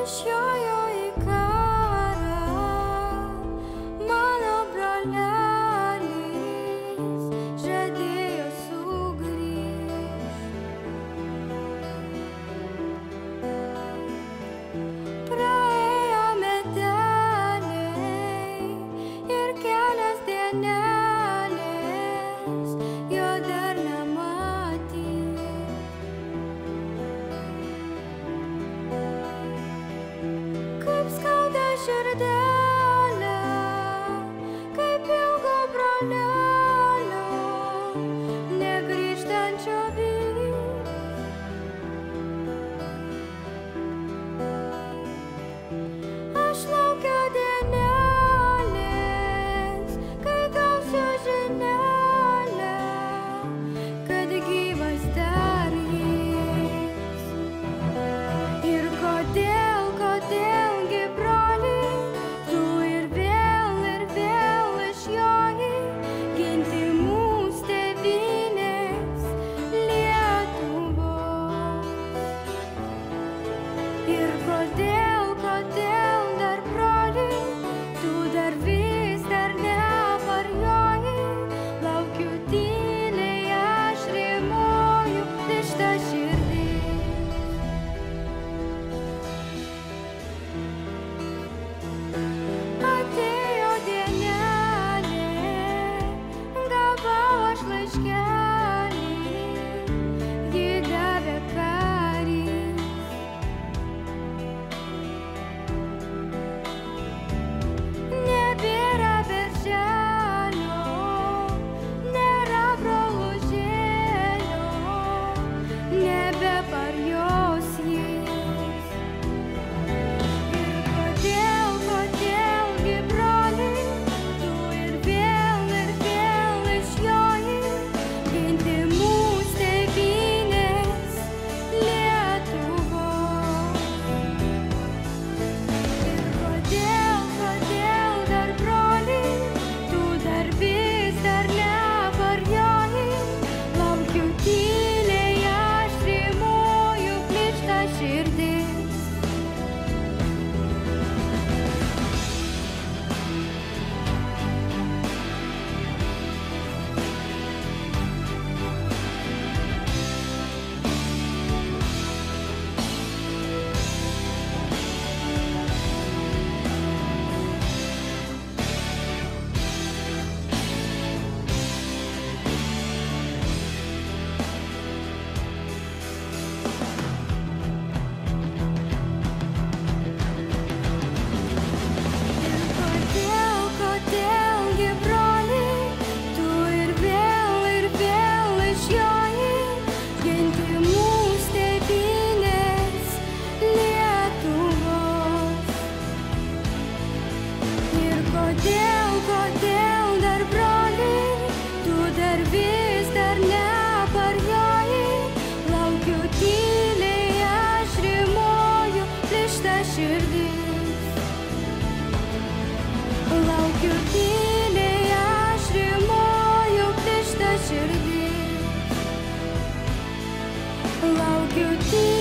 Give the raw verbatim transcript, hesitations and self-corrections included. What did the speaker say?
išjojo į karą, mano brolelis žadėjo sugrįžt. Praėjo meteliai ir kelios dienelės, jo dar nematyti. Kaip skauda širdelę, kaip ilgo brolelio, negrįžtančio vis. Aš laukiu dienelės, kai gausiu žinelę, kad gyvas dar jis. Ir kodėl, kodėl gi broli, tu ir vėl ir vėl išjoji ginti mūsų tėvynės Lietuvos. Ir kodėl, kodėl dar broli, tu dar vis dar neparjoji, laukiu tyliai, aš rimuoju tirštą širdį. Atėjo dienelė, gavau aš laiškelį, jį davė karys. Nebėra berželio, nėra brolužėlio, nebeparjos jis. Ir kodėl, kodėl gi broli, tu ir vėl ir vėl išjoji ginti mūsų tėvynės Lietuvos. Ir kodėl, kodėl dar broli, tu dar vis dar neparjoji, laukiu tyliai, aš rimuoju plyšta širdis. Ir kodėl, kodėl gi broli, tu ir vėl ir vėl išjoji ginti mūsų tėvynės Lietuvos. Ir kodėl, kodėl dar broli, tu dar vis dar neparjoji, laukiu tyliai, aš rimuoju plyšta širdis. Laukiu tyliai, aš rimuoju plyšta širdis. Laukiu tyliai.